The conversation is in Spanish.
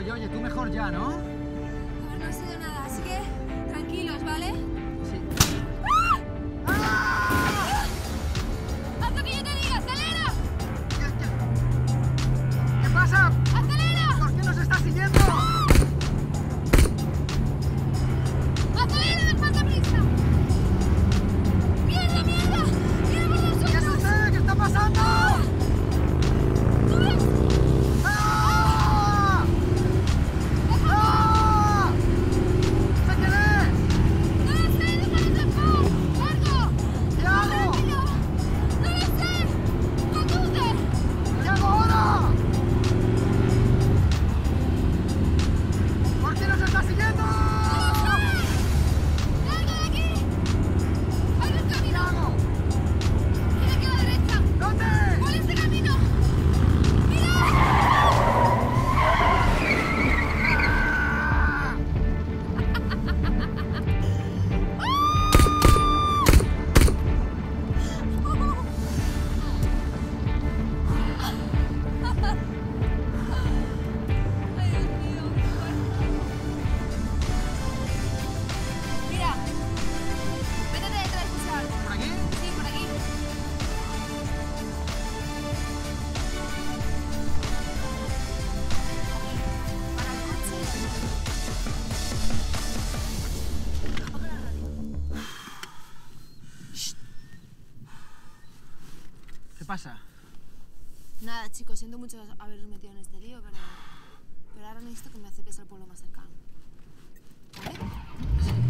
Oye, tú mejor ya, ¿no? A ver, no he sido nada, así que tranquilos, ¿vale? Sí. ¡Ah! ¡Ah! ¡Haz lo que yo te diga! ¡Acelera! ¿Qué pasa? ¡Acelera! ¿Por qué nos estás siguiendo? ¡Acelera! ¡Me falta prisa! ¡Mierda, mierda! ¡Mira por nosotros! ¿Qué sucede? ¿Qué está pasando? ¿Tú ves? ¡Ah! ¡Ah! ¿Sé quién es? ¡No lo sé! ¡Déjame en paz! ¡Largo! ¿Qué hago? ¡Rápido! ¡No lo sé! ¡Conduce! ¿Qué hago ahora? ¿Por qué nos está siguiendo? ¡Largo de aquí! ¡Hay un ¿Qué camino! hago? ¡Gira aquí a la derecha! ¿Dónde? ¡Por este camino! ¡Mira! ¡Ay, Dios mío! Mira, métete detrás de ese árbol. ¿Por aquí? Sí, por aquí. Para el coche. Apaga la radio. ¿Qué pasa? Nada, chicos, siento mucho haberos metido en este lío, pero ahora necesito que me acerques al pueblo más cercano. ¿Vale? Sí.